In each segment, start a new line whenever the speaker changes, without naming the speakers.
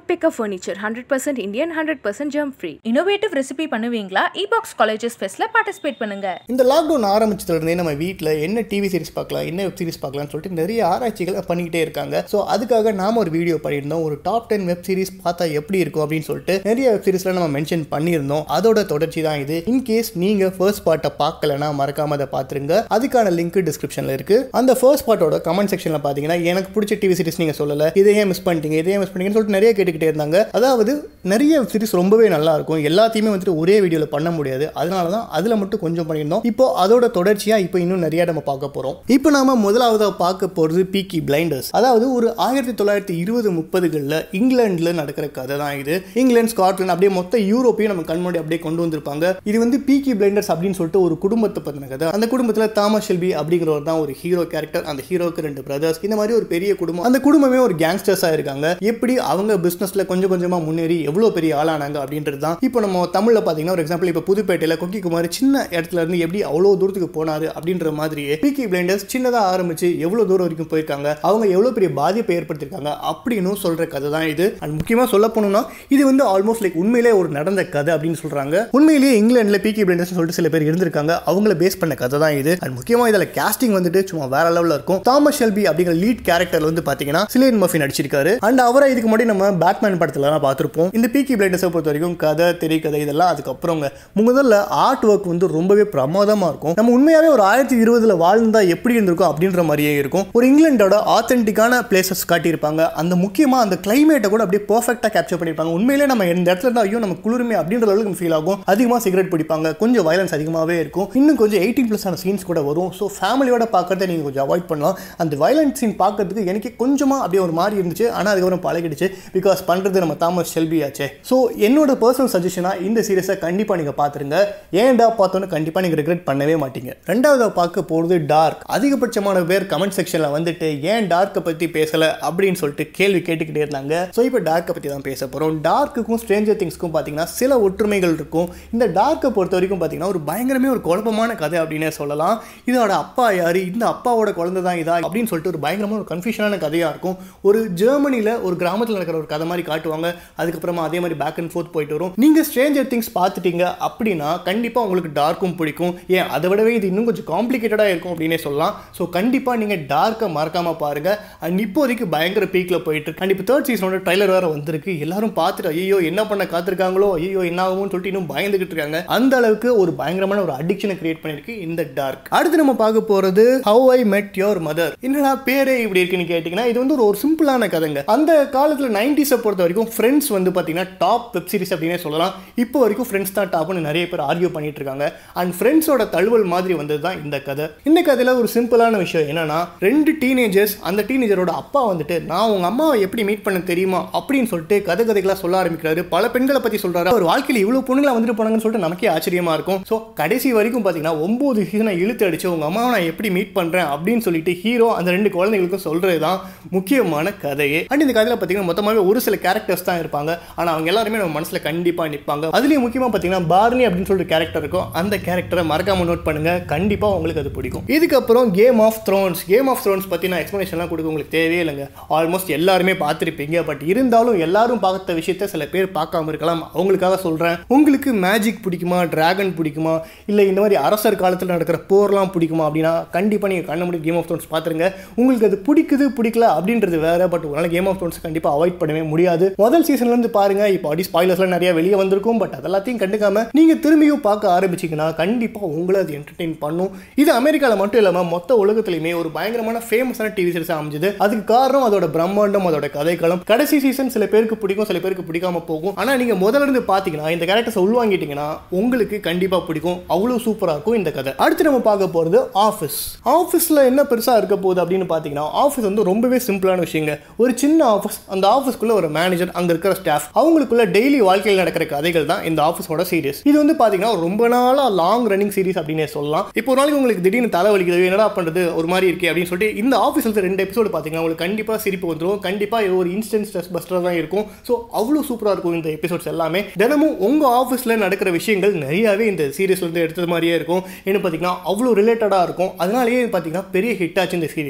Woodpecker Furniture, 100% Indian, 100% germ free.
Innovative recipe பண்ணுவீங்களா? eBox Colleges Festல participate பண்ணுங்க.
இந்த lockdown ஆரம்பிச்சதுல இருந்தே நம்ம வீட்டில் என்ன டிவி சீரிஸ் பார்க்கலாம், என்ன வெப் சீரிஸ் பார்க்கலாம்னு சொல்லிட்டு நிறைய ஆராய்ச்சிகள் பண்ணிக்கிட்டே இருக்காங்க. ஸோ அதுக்காக நாம ஒரு வீடியோ பண்ணியிருந்தோம். ஒரு டாப் 10 வெப் சீரிஸ் பார்த்தா எப்படி இருக்கும் அப்படின்னு சொல்லிட்டு நிறைய வெப் சீரிஸ்ல நம்ம மென்ஷன் பண்ணியிருந்தோம். அதோட தொடர்ச்சி தான் இது. இன்கேஸ் நீங்க ஃபர்ஸ்ட் பார்ட்டை பார்க்கலன்னா மறக்காம அதை பார்த்துருங்க. அதுக்கான லிங்க் டிஸ்கிரிப்ஷன்ல இருக்கு. அந்த ஃபர்ஸ்ட் பார்ட்டோட கமெண்ட் செக்ஷன்ல பாத்தீங்கன்னா எனக்கு பிடிச்ச டிவி சீரிஸ் நீங்க சொல்லல, இதையே மிஸ் பண்ணிட்டீங்க சொல்லிட்டு நிறைய கேட்டுக்கிட்டே இருந்தாங்க. அதாவது நிறைய சீரிஸ் ரொம்பவே நல்லா இருக்கும், எல்லாத்தையுமே வந்துட்டு ஒரே வீடியோல பண்ண முடியாது. அதனாலதான் அதுல மட்டும் கொஞ்சம் பண்ணியிருந்தோம். இப்போ அதோட தொடர்ச்சியா இப்போ இன்னும் நிறைய நம்ம பார்க்க போறோம். இப்போ நாம முதலாவதா பார்க்க போறது பீக்கி பிளைண்டர்ஸ். அதாவது ஒரு 1920-30களில் இங்கிலாந்துல நடக்கிற கதை தான் இது. இங்கிலாந்து, ஸ்காட்லாந்து அப்படியே மொத்த யூரோப்பையும் நம்ம கண்முடி அப்படியே கொண்டு வந்திருப்பாங்க. இது வந்து பீக்கி பிளைண்டர்ஸ் அப்படின்னு சொல்லிட்டு ஒரு குடும்பத்தை பத்தின கதை. அந்த குடும்பத்துல தாமஸ் ஷெல்பி அப்படிங்கிறவர் தான் ஒரு ஹீரோ கேரக்டர். அந்த ஹீரோக்கு 2 பிரதர்ஸ். இந்த மாதிரி ஒரு பெரிய குடும்பம். அந்த குடும்பமே ஒரு கேங்ஸ்டர்ஸா இருக்காங்க. எப்படி அவங்க பிசினஸ்ல கொஞ்சம் கொஞ்சமா முன்னேறி எவ்வளவு பெரிய ஆளானாங்க அப்படின்றது தான். இப்போ நம்ம தமிழ்ல பாத்தீங்கன்னா ஒரு எக்ஸாம்பிள், இப்போ புதுப்பேட்டையில கொக்கி குமார் சின்ன இடத்துல இருந்து எப்படி அவ்வளவு தூரத்துக்கு போனாரு அப்படின்ற மாதிரியே பீக்கி பிளைண்டர்ஸ் சின்னதா ஆரம்பிச்சு எவ்வளவு தூரம் வரைக்கும் போயிருக்காங்க, அவங்க எவ்வளவு பெரிய பாதிப்பை ஏற்படுத்திருக்காங்க அப்படின்னு சொல்ற கதை தான் இது. அண்ட் முக்கியமா சொல்ல போனோம்னா இது வந்து ஆல்மோஸ்ட் லைக் உண்மையிலே ஒரு நடந்த கதை அப்படின்னு சொல்றாங்க. உண்மையிலேயே இங்கிலாந்துல பீக்கி பிளைண்டர்ஸ் சொல்லிட்டு சில பேர் இருந்திருக்காங்க, அவங்கள பேஸ் பண்ண கதை தான் இது. அண்ட் முக்கியமா இதுல காஸ்டிங் வந்துட்டு சும்மா வேற லெவல்ல இருக்கும். தாமஸ் ஷெல்பி அப்படிங்கிற லீட் கேரக்டர் வந்து பாத்தீங்கன்னா சிலியன் மர்ஃபி நடிச்சிருக்காரு. அண்ட் அவரை இதுக்கு முன்னாடி நம்ம பேட்மேன் படத்துல பார்த்திருப்போம். இந்த பீக்கி பிளைண்டர்ஸை பொறுத்த வரைக்கும் கதை, திரைக்கதை இதெல்லாம் அதுக்கப்புறம் முதல்ல ஆர்ட் ஒர்க் வந்து ரொம்பவே பிரமாதமா இருக்கும். நம்ம உண்மையாவே ஒரு 1920ல வாழ்ந்தா எப்படி இருந்திருக்கும் அப்படின்ற மாதிரியே இருக்கும். ஒரு இங்கிலாண்டோட ஆத்தென்டிக்கான பிளேசஸ் காட்டியிருப்பாங்க. அந்த முக்கியமா அந்த கிளைமேட்டை கூட அப்படியே பெர்ஃபெக்ட்டா கேப்சர் பண்ணிருப்பாங்க. உண்மையிலே நம்ம இந்த இடத்துல இருந்தா ஐயோ நம்ம குளிருமே அப்படின்ற அளவுக்கு ஃபீல் ஆகும். அதிகமா சிகரெட் பிடிப்பாங்க, கொஞ்சம் வயலன்ஸ் அதிகமாவே இருக்கும். இன்னும் கொஞ்சம் 18+ ஆன சீன்ஸ் கூட வரும். ஸோ ஃபேமிலியோட பார்க்கறத நீங்க கொஞ்சம் அவாய்ட் பண்ணலாம். அந்த வயலன்ஸ் சீன் பார்க்கறதுக்கு எனக்கு கொஞ்சமா அப்படியே ஒரு மாதிரி இருந்துச்சு. ஆனால் அதுக்கப்புறம் பழகிடுச்சு. பிகாஸ் பண்றது நம்ம தாமஸ் ஷெல்பி ஆச்சே. ஸோ என்னோட பர்சனல் சஜஷனா இந்த சீரிஸை கண்டிப்பா நீங்க பாத்துருங்க. ஏன்டா பார்த்தோன்னு கண்டிப்பா நீங்க ரிக்ரெட் பண்ணவே மாட்டீங்க. ரெண்டாவது பார்க்க போறது டார்க். அதிகபட்சமான பேர் கமெண்ட் செக்ஷன்ல வந்துட்டு ஏன் டார்க்கை பத்தி பேசல அப்படின்னு சொல்லிட்டு கேள்வி கேட்டுக்கிட்டே இருந்தாங்க. ஸோ இப்போ டார்க்கை பத்தி தான் பேச போறோம். டார்க்குக்கும் ஸ்ட்ரேஞ்சர் திங்ஸ்க்கும் பாத்தீங்கன்னா சில ஒற்றுமைகள் இருக்கும். இந்த டார்க்கை பொறுத்த வரைக்கும் பாத்தீங்கன்னா ஒரு பயங்கரமே ஒரு குழப்பமான கதை அப்படின்னே சொல்லலாம். இதோட அப்பா யாரு, இந்த அப்பாவோட குழந்தை தான் இதா அப்படின்னு சொல்லிட்டு ஒரு பயங்கரமான ஒரு கன்ஃபியூஷனான கதையா இருக்கும். ஒரு ஜெர்மனில ஒரு கிராமத்தில் நடக்கிற ஒரு கதை மாதிரி காட்டுவாங்க. அதுக்கப்புறமா அதே மாதிரி பேக் அண்ட் ஃபோர்த் போயிட்டு வரும். நீங்க ஸ்ட்ரேஞ்சர் திங்ஸ் பார்த்துட்டீங்க அப்படின்னா கண்டிப்பா உங்களுக்கு டார்க்கும் பிடிக்கும். ஏன் அதை விடவே இது இன்னும் கொஞ்சம் காம்ப்ளிகேட்டடா இருக்கும் அப்படின்னே சொல்லலாம். ஸோ கண்டிப்பா நீங்க டார்க்கை மறக்காம பாருங்க. அண்ட் இப்போதைக்கு பயங்கர பீக்ல போயிட்டு இருக்கு. அண்ட் இப்போ 3rd சீசனோட ட்ரைலர் வேற வந்திருக்கு. எல்லாரும் பார்த்துட்டு ஐயோ என்ன பண்ண காத்திருக்காங்களோ, ஐயோ என்ன ஆகும்னு சொல்லிட்டு இன்னும் பயந்துகிட்டு இருக்காங்க. அந்த அளவுக்கு ஒரு பயங்கரமான ஒரு அடிக்ஷனை கிரியேட் பண்ணிருக்கு இந்த டார்க். அடுத்து நம்ம பார்க்க போறது ஹவ் ஐ மெட் யுவர் மதர். என்னடா பேரே இப்படி இருக்குன்னு கேட்டீங்கன்னா இது வந்து ஒரு சிம்பிளான கதைங்க. அந்த காலத்துல 90s பொறுத்த வரைக்கும் ஃப்ரெண்ட்ஸ் வந்து பாத்தீங்கன்னா டாப் வெப் சீரிஸ் அப்படின்னே சொல்லலாம். இப்போ வரைக்கும் ஃப்ரெண்ட்ஸ் தான் டாப்னு நிறைய பேர் ஆர்கியூ பண்ணிட்டு இருக்காங்க. அண்ட் ஃப்ரெண்ட்ஸோட தழுவல் மாதிரி வந்தது தான் இந்த கதை. இந்த கதையில ஒரு சிம்பிளான விஷயம் என்னன்னா 2 டீனேஜர்ஸ், அந்த டீனேஜரோட அப்பா வந்துட்டு நான் உங்க அம்மாவை எப்படி மீட் பண்ண தெரியுமா அப்படின்னு சொல்லிட்டு கதைகளா சொல்ல ஆரம்பிக்கிறாரு. பல பெண்களை பத்தி சொல்றாரு. ஒரு வாழ்க்கையில இவ்வளவு பொண்ணுங்களா வந்துட்டு போனாங்கன்னு சொல்லிட்டு நமக்கே ஆச்சரியமா இருக்கும். ஸோ கடைசி வரைக்கும் பாத்தீங்கன்னா 9 சீசனை இழுத்து அடிச்சு உங்க அம்மாவை நான் எப்படி மீட் பண்றேன் அப்படின்னு சொல்லிட்டு ஹீரோ அந்த 2 குழந்தைகளுக்கும் சொல்றதுதான் முக்கியமான கதையே. அண்ட் இந்த கதையில பாத்தீங்கன்னா மொத்தமாவே ஒரு சில கேரக்டர்ஸ் தான் இருப்பாங்க. ஆனா அவங்க எல்லாருமே நம்ம மனசுல கண்டிப்பா நிற்பாங்க. அதுலயும் முக்கியமா பாத்தீங்கன்னா பார்னி அப்படின்னு சொல்லிட்டு கேரக்டர் இருக்கும். அந்த கேரக்டரை மறக்காம நோட் பண்ணுங்க, கண்டிப்பா உங்களுக்கு அது பிடிக்கும். இதுக்கப்புறம் Game of Thrones. Game of Thrones பத்தி நான் எக்ஸ்பிளனேஷன்லாம் கொடுக்க உங்களுக்கு தேவையே இல்லைங்க. ஆல்மோஸ்ட் எல்லாருமே பார்த்துருப்பீங்க. பட் இருந்தாலும் எல்லாரும் பார்த்த விஷயத்த சில பேர் பார்க்காம இருக்கலாம். அவங்களுக்காக சொல்றேன். உங்களுக்கு மேஜிக் பிடிக்குமா, டிராகன் பிடிக்குமா, இல்ல இந்த மாதிரி அரசர் காலத்தில் நடக்கிற போர்லாம் பிடிக்குமா அப்படின்னா கண்டிப்பா நீங்க கண்ண முடியும் கேம் ஆஃப் த்ரோன்ஸ் பாத்துருங்க. உங்களுக்கு அது பிடிக்குது பிடிக்கல அப்படின்றது வேற. பட் உங்களால கேம் ஆஃப் த்ரோன்ஸ் கண்டிப்பா அவாய்ட் பண்ணவே முடியாது. முதல் சீசன்ல இருந்து பாருங்க. இப்போ அடி ஸ்பாயிலர்ஸ்லாம் நிறைய வெளியே வந்திருக்கும். பட் அதெல்லாத்தையும் கண்டுக்காம நீங்க திரும்பியும் பார்க்க ஆரம்பிச்சீங்கன்னா கண்டிப்பா உங்களை அது என்டர்டெயின் பண்ணும். இது அமெரிக்கால மட்டும் இல்லாம மொத்த உலகத்திலுமே ஒரு பயங்கரமான ஃபேமஸான டிவி சீரிஸ் அமைஞ்சது. அதுக்கு காரணம் அதோட பிரம்மாண்டம், அதோட கதைக்களம். கடைசி சீசன் சில பேருக்கு பிடிக்கும், சில பேருக்கு பிடிக்காம போகும். ஆனா நீங்க முதல்ல இருந்து பாத்தீங்கன்னா இந்த கேரக்டர்ஸ் உள்வாங்கிட்டீங்கன்னா உங்களுக்கு கண்டிப்பா பிடிக்கும். அவ்வளவு சூப்பரா இருக்கும் இந்த கதை. அடுத்து நம்ம பார்க்க போறது ஆஃபீஸ். ஆஃபீஸ்ல என்ன பெருசா இருக்க போகுது அப்படின்னு பாத்தீங்கன்னா ஆஃபீஸ் வந்து ரொம்பவே சிம்பிளான விஷயங்க. ஒரு சின்ன ஆஃபீஸ், அந்த ஆஃபீஸ்க்குள்ள ஒரு மேனேஜர், அங்க இருக்கிற ஸ்டாஃப், அவங்களுக்குள்ள டெய்லி வாழ்க்கையில் நடக்கிற கதைகள் தான் இந்த ஆஃபீஸோட சீரிஸ். இது வந்து பாத்தீங்கன்னா ரொம்ப நாளா லாங் ரன்னிங் சீரிஸ் அப்படின்னே சொல்லலாம். இப்போ ஒரு நாளைக்கு உங்களுக்கு திடீர்னு தலை வலிக்குது, என்னடா பண்றது ஒரு மாதிரி இருக்கே அப்படின்னு சொல்லிட்டு இந்த ஆஃபீஸ்ல 2 எபிசோடு பாத்தீங்கன்னா உங்களுக்கு கண்டிப்பா சிரிப்பு வந்துடும். கண்டிப்பா ஒரு இன்ஸ்டன்ட் ஸ்ட்ரெஸ் பஸ்டர் தான் இருக்கும். ஸோ அவ்வளவு சூப்பரா இருக்கும் இந்த எபிசோட்ஸ் எல்லாமே. தினமும் உங்க ஆஃபீஸ்ல நடக்கிற விஷயங்கள் நிறையவே இந்த சீரிஸ்ல இருந்து எடுத்தது மாதிரியே இருக்கும். என்ன பாத்தீங்கன்னா அவ்வளவு ரிலேட்டடா இருக்கும். அதனாலேயே பாத்தீங்கன்னா பெரிய ஹிட் ஆச்சு இந்த சீரிஸ்.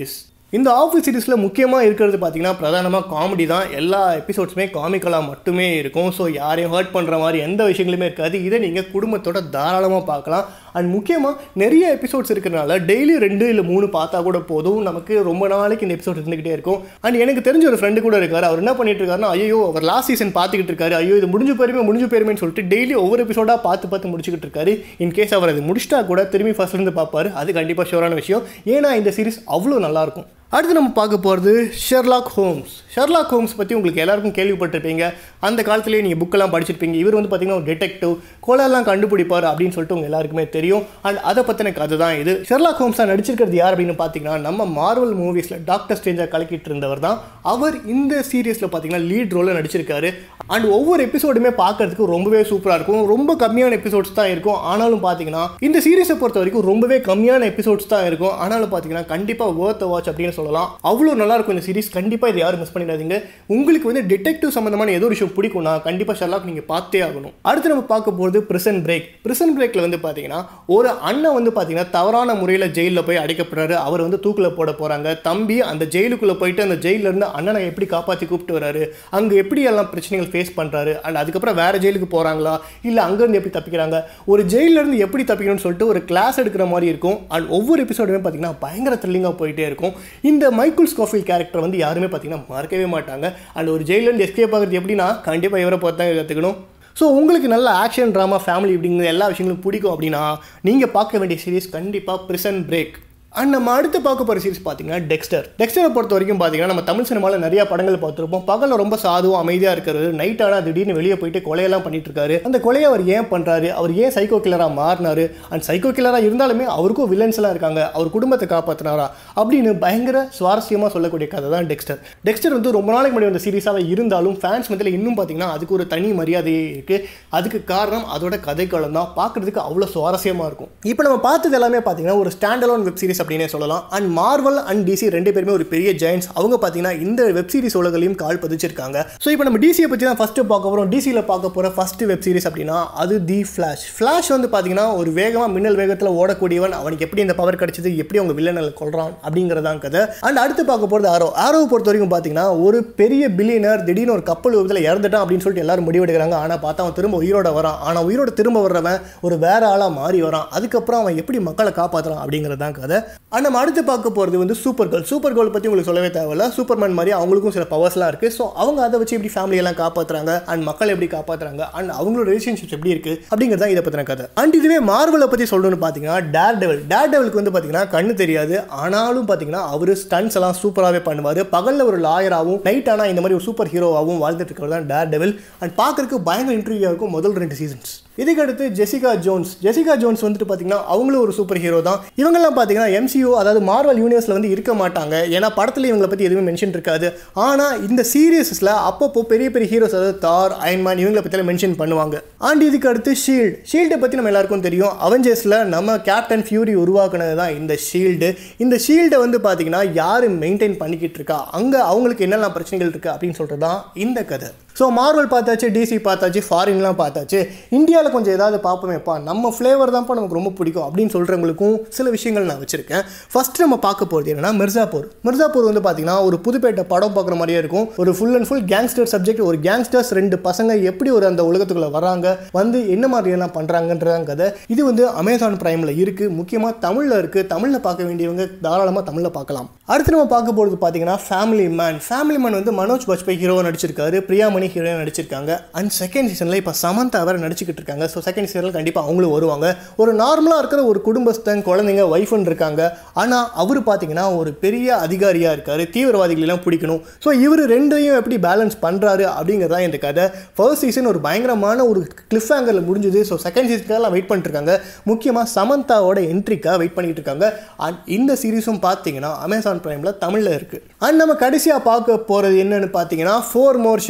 இந்த ஆஃபீஸ் சீரிஸில் முக்கியமாக இருக்கிறது பார்த்தீங்கன்னா பிரதானமாக காமெடி தான். எல்லா எபிசோட்ஸுமே காமிக்கலாக மட்டுமே இருக்கும். ஸோ யாரையும் ஹர்ட் பண்ணுற மாதிரி எந்த விஷயங்களுமே இருக்காது. இதை நீங்கள் குடும்பத்தோட தாராளமாக பார்க்கலாம். அண்ட் முக்கியமாக நிறைய எபிசோட்ஸ் இருக்கிறனால டெய்லி 2 இல்லை 3 பார்த்தா கூட போதும். நமக்கு ரொம்ப நாளைக்கு இந்த எபிசோட் இருந்துகிட்டே இருக்கும். அண்ட் எனக்கு தெரிஞ்ச ஒரு ஃப்ரெண்டு கூட இருக்கார். அவர் என்ன பண்ணிட்டு இருக்காருன்னா, ஐயோ அவர் லாஸ்ட் சீசன் பார்த்துக்கிட்டு இருக்காரு, ஐயோ இது முடிஞ்சு போயிருமேன்னு சொல்லிட்டு டெய்லி ஒவ்வொரு எபிசோடாக பார்த்து முடிச்சுக்கிட்டு இருக்காரு. இன்கேஸ் அவர் அது முடிச்சிட்டா கூட திரும்பி ஃபர்ஸ்ட்லேருந்து பார்ப்பாரு. அது கண்டிப்பாக ஷூரான விஷயம். ஏன்னா இந்த சீரிஸ் அவ்வளோ நல்லாயிருக்கும். அடுத்து நம்ம பார்க்க போகிறது ஷெர்லாக் ஹோம்ஸ். ஷெர்லாக் ஹோம்ஸ் பற்றி உங்களுக்கு எல்லாருக்கும் கேள்விப்பட்டிருப்பீங்க. அந்த காலத்திலேயே நீங்கள் புக்கெல்லாம் படிச்சிருப்பீங்க. இவர் வந்து பார்த்தீங்கன்னா ஒரு டிடெக்டிவ், கொலையெல்லாம் கண்டுபிடிப்பார் அப்படின்னு சொல்லிட்டு உங்கள் எல்லாருக்குமே தெரியும். அண்ட் அதை பற்றின கதை தான் இது. ஷெர்லாக் ஹோம்ஸாக நடிச்சிருக்கிறது யார் அப்படின்னு பார்த்தீங்கன்னா, நம்ம மார்வல் மூவிஸில் டாக்டர் ஸ்ட்ரேஞ்சாக கலக்கிட்டு இருந்தவர் தான். அவர் இந்த சீரியஸில் பார்த்தீங்கன்னா லீட் ரோலில் நடிச்சிருக்காரு. அண்ட் ஒவ்வொரு எபிசோடுமே பார்க்கறதுக்கு ரொம்பவே சூப்பராக இருக்கும். ரொம்ப கம்மியான எபிசோட்ஸ் தான் இருக்கும். ஆனாலும் பார்த்தீங்கன்னா இந்த சீரிஸை பொறுத்த வரைக்கும் ரொம்பவே கம்மியான எபிசோட்ஸ் தான் இருக்கும். ஆனாலும் பார்த்தீங்கன்னா கண்டிப்பாக வொர்த் வாட்ச் அப்படின்னு சொல்லலாம். அவ்வளோ நல்லா இருக்கும் இந்த சீரிஸ். கண்டிப்பாக இதை யாரும் மிஸ் பண்ணிடாதீங்க. உங்களுக்கு வந்து டிடெக்டிவ் சம்பந்தமான ஏதோ ஒரு விஷயம் பிடிக்கும்னா கண்டிப்பாக ஷெர்லாக் நீங்கள் பார்த்தே ஆகணும். அடுத்து நம்ம பார்க்க போகிறது பிரிசன் பிரேக். பிரிசன் பிரேக்கில் வந்து பார்த்தீங்கன்னா ஒரு அண்ணன் வந்து பார்த்தீங்கன்னா தவறான முறையில் ஜெயிலில் போய் அடைக்கப்படுறாரு. அவர் வந்து தூக்கில் போட போகிறாங்க. தம்பி அந்த ஜெயிலுக்குள்ளே போயிட்டு அந்த ஜெயிலிருந்து அண்ணனை எப்படி காப்பாற்றி கூப்பிட்டு வராரு, அங்கே எப்படி எல்லாம் பிரச்சனைகள் ஃபேஸ் பண்ணுறாரு, அண்ட் அதுக்கப்புறம் வேறு ஜெயிலுக்கு போகிறாங்களா இல்லை அங்கேருந்து எப்படி தப்பிக்கிறாங்க, ஒரு ஜெயிலிருந்து எப்படி தப்பிக்கணும்னு சொல்லிட்டு ஒரு கிளாஸ் எடுக்கிற மாதிரி இருக்கும். அண்ட் ஒவ்வொரு எபிசோடுமே பார்த்தீங்கன்னா பயங்கர த்ரில்லிங்காக போயிட்டே இருக்கும். இந்த மைக்கேல் ஸ்காஃபீல்ட் கேரக்டர் வந்து யாருமே பார்த்தீங்கன்னா மறக்கவே மாட்டாங்க. அண்ட் ஒரு ஜெயிலேருந்து எஸ்கேப் ஆகிறது எப்படின்னா கண்டிப்பாக இவரை பார்த்து தான் கற்றுக்கணும். ஸோ உங்களுக்கு நல்ல ஆக்ஷன், ட்ராமா, ஃபேமிலி இப்படிங்கிற எல்லா விஷயங்களும் பிடிக்கும் அப்படின்னா நீங்கள் பார்க்க வேண்டிய சீரிஸ் கண்டிப்பாக பிரிசன் பிரேக். அண்ட் நம்ம அடுத்து பார்க்க போகிற சீரிஸ் பார்த்தீங்கன்னா டெக்ஸ்டர். டெக்ஸ்டரை பொறுத்த வரைக்கும் பார்த்தீங்கன்னா நம்ம தமிழ் சினிமாவில் நிறைய படங்கள் பார்த்துருப்போம். பகலில் ரொம்ப சாதுவாக அமைதியாக இருக்கிறது, நைட் ஆனால் திடீர்னு வெளியே போயிட்டு கொலையெல்லாம் பண்ணிட்டு இருக்காரு. அந்த கொலையை அவர் ஏன் பண்ணுறாரு, அவர் ஏன் சைக்கோ கில்லராக மாறினாரு, அண்ட் சைக்கோ கில்லராக இருந்தாலுமே அவருக்கும் வில்லன்ஸ் எல்லாம் இருக்காங்க, அவர் குடும்பத்தை காப்பாற்றினாரா அப்படின்னு பயங்கர சுவாரஸ்யமாக சொல்லக்கூடிய கதை தான் டெக்ஸ்டர். டெக்ஸ்டர் வந்து ரொம்ப நாளைக்கு முன்னாடி வந்த சீரிஸாக இருந்தாலும் ஃபேன்ஸ் மத்தியில் இன்னும் பார்த்தீங்கன்னா அதுக்கு ஒரு தனி மரியாதையே இருக்குது. அதுக்கு காரணம் அதோட கதைக்களம் தான். பார்க்குறதுக்கு அவ்வளோ சுவாரஸ்யமாக இருக்கும். இப்போ நம்ம பார்த்தது எல்லாமே பார்த்தீங்கன்னா ஒரு ஸ்டாண்ட் அலோன் வெப் சீரிஸ் அப்படின்னே சொல்லலாம். அண்ட் மார்வல் அண்ட் டிசி ரெண்டு பேருமே ஒரு பெரிய ஜெயண்ட்ஸ். அவங்க பார்த்தீங்கன்னா இந்த வெப் சீரிஸ் உலகளையும் கால் பதிச்சிருக்காங்க. ஸோ இப்போ நம்ம டிசியை பற்றி தான் ஃபர்ஸ்ட் பார்க்க போகிறோம். டிசியில் பார்க்க போகிற ஃபர்ஸ்ட் வெப் சீரிஸ் அப்படின்னா அது தி ஃப்ளாஷ். ஃப்ளாஷ் வந்து பார்த்தீங்கன்னா ஒரு வேகமாக மின்னல் வேகத்தில் ஓடக்கூடியவன். அவனுக்கு எப்படி இந்த பவர் கிடைச்சது, எப்படி அவங்க வில்லனை கொள்றான் அப்படிங்கிறதான் கதை. அண்ட் அடுத்து பார்க்க போகிறது ஆரோ. ஆரோவை பொறுத்த வரைக்கும் பார்த்தீங்கன்னா ஒரு பெரிய பில்லியனர் திடீர்னு ஒரு கப்பல் விபத்தில் இறந்துட்டான் அப்படின்னு சொல்லிட்டு எல்லாரும் முடிவெடுக்கிறாங்க. ஆனால் பார்த்தா அவன் திரும்ப உயிரோட வரான். ஆனால் உயிரோட திரும்ப வர்றவன் ஒரு வேற ஆளாக மாறி வரான். அதுக்கப்புறம் அவன் எப்படி மக்களை காப்பாற்றுறான் அப்படிங்கிறதான் கதை. அண்ட் நம்ம அடுத்து பார்க்க போகிறது வந்து சூப்பர் கேர்ள். சூப்பர் கேர்ள் பற்றி உங்களுக்கு சொல்லவே தேவையில்ல. சூப்பர்மேன் மாதிரி அவங்களுக்கும் சில பவர்ஸ்லாம் இருக்குது. ஸோ அவங்க அதை வச்சு எப்படி ஃபேமிலியெல்லாம் காப்பாற்றுறாங்க அண்ட் மக்கள் எப்படி காப்பாற்றுறாங்க அண்ட் அவங்களோட ரிலேஷன்ஷிப்ஸ் எப்படி இருக்குது அப்படிங்கிறதா இதை பற்றின கதை. அண்ட் இதுவே மார்வலை பற்றி சொல்லணும்னு பார்த்தீங்கன்னா டேர் டெவிலுக்கு வந்து பார்த்தீங்கன்னா கண்ணு தெரியாது. ஆனாலும் பார்த்தீங்கன்னா அவர் ஸ்டன்ஸ் எல்லாம் சூப்பராகவே பண்ணுவார். பகலில் ஒரு லாயராகவும் நைட் ஆனால் இந்த மாதிரி ஒரு சூப்பர் ஹீரோவாகவும் வாழ்ந்துட்டு இருக்கிறது தான் டேர் டெவில். அண்ட் பார்க்கறதுக்கு பயங்கர இன்ட்ரிவியூவாக இருக்கும் முதல் 2 சீசன்ஸ். இதுக்கடுத்து ஜெசிகா ஜோன்ஸ் வந்துட்டு பார்த்தீங்கன்னா அவங்களும் ஒரு சூப்பர் ஹீரோ தான். இவங்கெல்லாம் பார்த்தீங்கன்னா MCU அதாவது மார்வல் யூனிவர்ஸில் வந்து இருக்க மாட்டாங்க. ஏன்னா படத்தில் இவங்களை பற்றி எதுவுமே மென்ஷன் இருக்காது. ஆனால் இந்த சீரியஸில் அப்பப்போ பெரிய பெரிய ஹீரோஸ் அதாவது தார், அயன்மேன் இவங்களை பற்றிலாம் மென்ஷன் பண்ணுவாங்க. அண்ட் இதுக்கு அடுத்து ஷீல்டை பற்றி நம்ம எல்லாருக்கும் தெரியும். அவெஞ்சர்ஸில் நம்ம கேப்டன் ஃபியூரி உருவாக்குனது தான் இந்த ஷீல்டு. இந்த ஷீல்டை வந்து பார்த்தீங்கன்னா யார் மெயின்டைன் பண்ணிக்கிட்டு இருக்கா, அங்கே அவங்களுக்கு என்னெல்லாம் பிரச்சனைகள் இருக்குது அப்படின்னு சொல்கிறது தான் இந்த கதை. ஸோ மார்வல் பார்த்தாச்சு, டிசி பார்த்தாச்சு, ஃபாரின்லாம் பார்த்தாச்சு. இந்தியாவில் கொஞ்சம் ஏதாவது பார்ப்போமேப்பா, நம்ம ஃப்ளேவர் தான்ப்பா நமக்கு ரொம்ப பிடிக்கும் அப்படின்னு சொல்கிறவங்களுக்கும் சில விஷயங்கள் நான் வச்சுருக்கேன். ஃபஸ்ட்டு நம்ம பார்க்க போகிறது என்னன்னா மிர்சாப்பூர் வந்து பார்த்தீங்கன்னா ஒரு புதுப்பேட்டை படம் பார்க்குற மாதிரியே இருக்கும். ஒரு full and full gangster subject. ஒரு கேங்ஸ்டர்ஸ் 2 பசங்க எப்படி ஒரு அந்த உலகத்துக்குள்ளே வராங்க, வந்து என்ன மாதிரியெல்லாம் பண்ணுறாங்கன்றதான் கதை. இது வந்து அமேசான் பிரைமில் இருக்குது. முக்கியமாக தமிழில் இருக்குது. தமிழில் பார்க்க வேண்டியவங்க தாராளமாக தமிழில் பார்க்கலாம். அடுத்து நம்ம பார்க்க போகிறது பார்த்தீங்கன்னா ஃபேமிலி மேன் வந்து மனோஜ் பாஜ்பாய் ஹீரோவாக நடிச்சிருக்காரு. பிரியாமணி ஹீரோயின் நடிச்சிருக்காங்க. அண்ட் செகண்ட் சீசனில் இப்போ சமந்தா வேறு நடிச்சுக்கிட்டு இருக்காங்க. ஸோ செகண்ட் சீசனில் கண்டிப்பாக அவங்களும் வருவாங்க. ஒரு நார்மலாக இருக்கிற ஒரு குடும்பஸ்தன், குழந்தைங்க, ஒய்ஃப்னு இருக்காங்க. ஆனால் அவர் பார்த்தீங்கன்னா ஒரு பெரிய அதிகாரியாக இருக்கார். தீவிரவாதிகளெல்லாம் பிடிக்கணும். ஸோ இவர் ரெண்டையும் எப்படி பேலன்ஸ் பண்ணுறாரு அப்படிங்கிறதான் இந்த கதை. ஃபர்ஸ்ட் சீசன் ஒரு பயங்கரமான ஒரு கிளிஃப் ஹேங்கரில் முடிஞ்சுது. ஸோ செகண்ட் சீசனுக்கெல்லாம் வெயிட் பண்ணிட்டு இருக்காங்க. முக்கியமாக சமந்தாவோட என்ட்ரிக்காக வெயிட் பண்ணிட்டு இருக்காங்க. அண்ட் இந்த சீரீஸும் பார்த்தீங்கன்னா அமேசான் பிரைமில் தமிழில் இருக்குது. அண்ட் நம்ம கடைசியாக பார்க்க போகிறது என்னன்னு பார்த்தீங்கன்னா 4 More Shots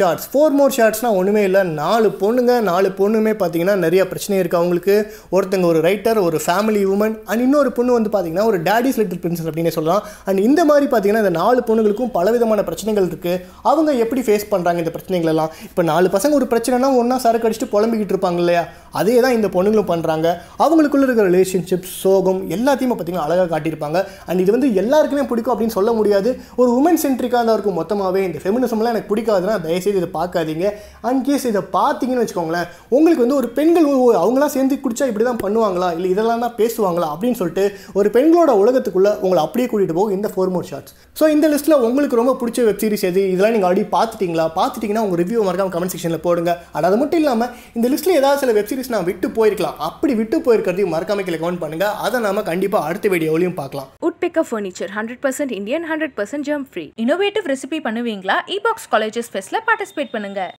ஃபோர் மோர் ஷார்ட்ஸ்னால் ஒன்றுமே இல்லை, 4 பொண்ணுமே பார்த்தீங்கன்னா நிறைய பிரச்சனை இருக்குது அவங்களுக்கு. ஒருத்தங்க ஒரு ரைட்டர், ஒரு ஃபேமிலி உமன், அண்ட் இன்னொரு பொண்ணு வந்து பார்த்தீங்கன்னா ஒரு டேடிஸ் லிட்டில் பிரின்சஸ் அப்படின்னு சொல்லலாம். அண்ட் இந்த மாதிரி பார்த்தீங்கன்னா இந்த 4 பொண்ணுங்களுக்கும் பலவிதமான பிரச்சனைகள் இருக்குது. அவங்க எப்படி ஃபேஸ் பண்ணுறாங்க இந்த பிரச்சனைகள் எல்லாம்? இப்போ 4 பசங்க ஒரு பிரச்சனைனா ஒன்றா சரக்கு அடிச்சுட்டு புலம்பிக்கிட்டு இருப்பாங்க இல்லையா, அதே தான் இந்த பொண்ணுங்களும் பண்ணுறாங்க. அவங்களுக்குள்ள இருக்கிற ரிலேஷன்ஷிப், சோகம் எல்லாத்தையுமே பார்த்தீங்கன்னா அழகாக காட்டியிருப்பாங்க. அண்ட் இது வந்து எல்லாருக்குமே பிடிக்கும் அப்படின்னு சொல்ல முடியாது, ஒரு உமன் சென்ட்ரிக்காக தான் இருக்கும் மொத்தமாகவே. இந்த ஃபெமினிசம்லாம் எனக்கு பிடிக்காதுன்னா தயவுசெய்து இதை பார்க்காதீங்க. அன்கேஸ் இதை பார்த்தீங்கன்னு வச்சுக்கோங்களேன், உங்களுக்கு வந்து ஒரு பெண்கள் அவங்களாம் சேர்ந்து குடிச்சா இப்படி தான் பண்ணுவாங்களா, இல்லை இதெல்லாம் தான் பேசுவாங்களா அப்படின்னு சொல்லிட்டு ஒரு பெண்களோட உலகத்துக்குள்ளே உங்களை அப்படியே கூட்டிகிட்டு போகும் இந்த 4 மோர் ஷார்ட்ஸ். ஸோ இந்த லிஸ்ட்டில் உங்களுக்கு ரொம்ப பிடிச்ச வெப் சீரிஸ் எது, இதெல்லாம் நீங்கள் ஆல்ரெடி பார்த்துட்டீங்கன்னா உங்கள் ரிவ்யூ மறக்காம கமெண்ட் செக்ஷனில் போடுங்க. அது மட்டும் இல்லாமல் இந்த லிஸ்ட்டில் ஏதாவது சில வெப் சீரிஸ் நான் விட்டு போயிருக்கலாம், அப்படி விட்டு போயிருக்கிறதையும் மறக்காம கீழே கமெண்ட் பண்ணுங்கள். அதை நாம கண்டிப்பாக அடுத்த வீடியோலையும் பார்க்கலாம்.
Woodpecker Furniture 100% Indian, 100% germ free.
Innovative recipe பண்ணுவீங்களா? இபாக்ஸ் காலேஜஸ் ஃபெஸ்ட்ல பார்ட்டிசிபேட் பண்ணுங்க.